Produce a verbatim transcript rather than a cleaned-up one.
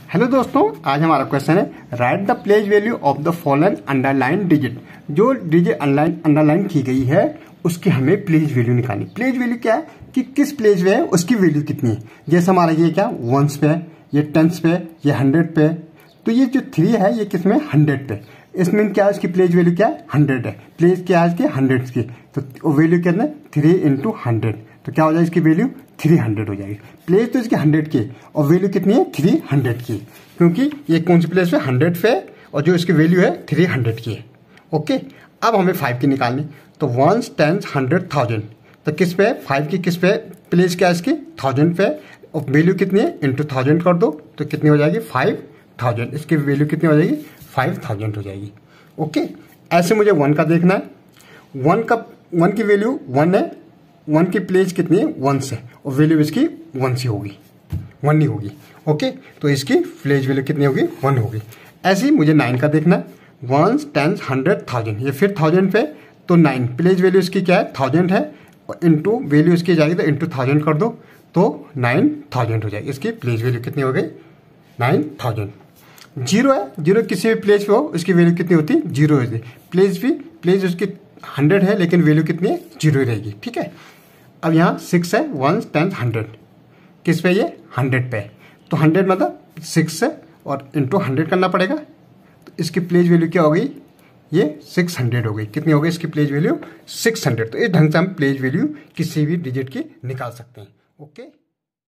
Hello दोस्तों, आज हमारा क्वेश्चन है write the place value of the following underline digit. जो डिजिट अंडरलाइन की गई है उसकी हमें प्लेस वैल्यू निकालनी। प्लेस वैल्यू क्या है कि किस प्लेस पे है उसकी वैल्यू कितनी है। जैसे हमारा ये क्या वंस पे है, ये टेंस पे, ये हंड्रेड पे। तो ये जो थ्री है ये किसमें हंड्रेड पे। इसमें क्या है इसकी प्लेस वैल्यू क्या है हंड्रेड है। प्लेस क्या है इसकी हंड्रेड की, तो वैल्यू कितना है थ्री इंटू हंड्रेड। तो क्या हो जाएगी इसकी वैल्यू थ्री हंड्रेड हो जाएगी। प्लेस तो इसकी हंड्रेड की और वैल्यू कितनी है थ्री हंड्रेड की, क्योंकि ये कौन सी प्लेस पे हंड्रेड पे और जो इसकी वैल्यू है थ्री हंड्रेड की है। ओके, अब हमें फाइव की निकालनी। तो वंस टेंस हंड्रेड थाउजेंड, तो किस पे फाइव की किस पे प्लेस क्या है इसकी थाउजेंड पे और वैल्यू कितनी है इंटू थाउजेंड कर दो तो कितनी हो जाएगी फाइव थाउजेंड। इसकी वैल्यू कितनी हो जाएगी फाइव थाउजेंड हो जाएगी। ओके, ऐसे मुझे वन का देखना है। वन का वन की वैल्यू वन है, वन की प्लेस कितनी है वन से और वैल्यू इसकी वन सी होगी, वन ही होगी। ओके, तो इसकी प्लेस वैल्यू कितनी होगी वन होगी। ऐसे ही मुझे नाइन का देखना है। वन टेंस हंड्रेड थाउजेंड, ये फिर थाउजेंड पे तो नाइन प्लेस वैल्यू इसकी क्या है थाउजेंड है और इंटू वैल्यू इसकी जाएगी तो इंटू थाउजेंड कर दो तो नाइन थाउजेंड हो जाएगी। इसकी प्लेस वैल्यू कितनी हो गई नाइन थाउजेंड। जीरो है, जीरो किसी भी प्लेस पे हो उसकी वैल्यू कितनी होती है जीरो होती है। प्लेस भी प्लेस उसकी हंड्रेड है लेकिन वैल्यू कितनी है जीरो ही रहेगी। ठीक है, अब यहाँ सिक्स है वन टेंस हंड्रेड, किस पे ये हंड्रेड पे है तो हंड्रेड मतलब सिक्स है और इंटू हंड्रेड करना पड़ेगा। तो इसकी प्लेस वैल्यू क्या हो गई ये सिक्स हंड्रेड हो गई। कितनी हो गई इसकी प्लेस वैल्यू सिक्स हंड्रेड। तो इस ढंग से हम प्लेस वैल्यू किसी भी डिजिट की निकाल सकते हैं। ओके।